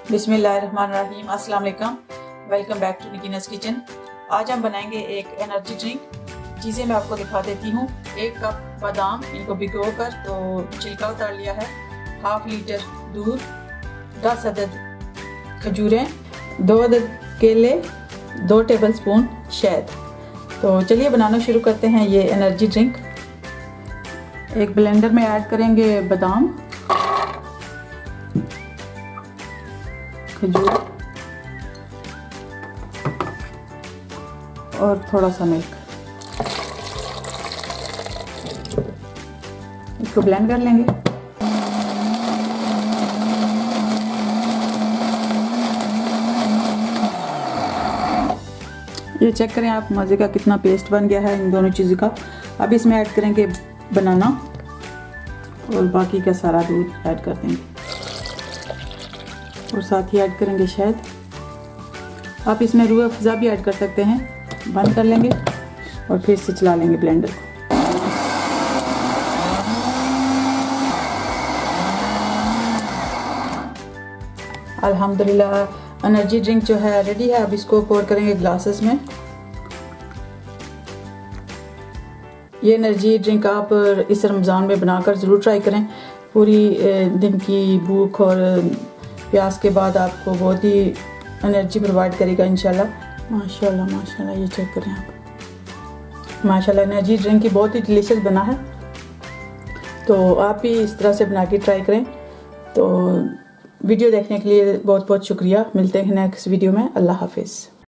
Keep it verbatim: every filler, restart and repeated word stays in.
बिस्मिल्लाहिर्रहमानिर्रहीम, अस्सलाम वालेकुम। Welcome back to Nikinas kitchen. आज हम बनाएंगे एक एनर्जी ड्रिंक। चीज़ें मैं आपको दिखा देती हूँ। एक कप बादाम, इनको भिगो कर तो छिलका उतार लिया है। हाफ लीटर दूध, दस अदद खजूरें, दो अदद केले, दो टेबलस्पून शहद। तो चलिए बनाना शुरू करते हैं ये एनर्जी ड्रिंक। एक ब्लेंडर में ऐड करेंगे बादाम, खजूर और थोड़ा सा मिल्क। इसको ब्लेंड कर लेंगे। ये चेक करें आप, मज़े का कितना पेस्ट बन गया है इन दोनों चीज़ों का। अब इसमें ऐड करेंगे बनाना और बाकी का सारा दूध ऐड कर देंगे और साथ ही ऐड करेंगे शहद। आप इसमें रूह अफ़ज़ा भी ऐड कर सकते हैं। बंद कर लेंगे और फिर से चला लेंगे ब्लेंडर को। अल्हम्दुलिल्लाह एनर्जी ड्रिंक जो है रेडी है। अब इसको पोर करेंगे ग्लासेस में। ये एनर्जी ड्रिंक आप इस रमज़ान में बनाकर ज़रूर ट्राई करें। पूरी दिन की भूख और प्यास के बाद आपको बहुत ही एनर्जी प्रोवाइड करेगा इंशाल्लाह। माशाल्लाह माशाल्लाह, ये चेक करें आप, माशाल्लाह एनर्जी ड्रिंक की बहुत ही डिलीशियस बना है। तो आप भी इस तरह से बना के ट्राई करें। तो वीडियो देखने के लिए बहुत बहुत शुक्रिया। मिलते हैं नेक्स्ट वीडियो में। अल्लाह हाफिज़।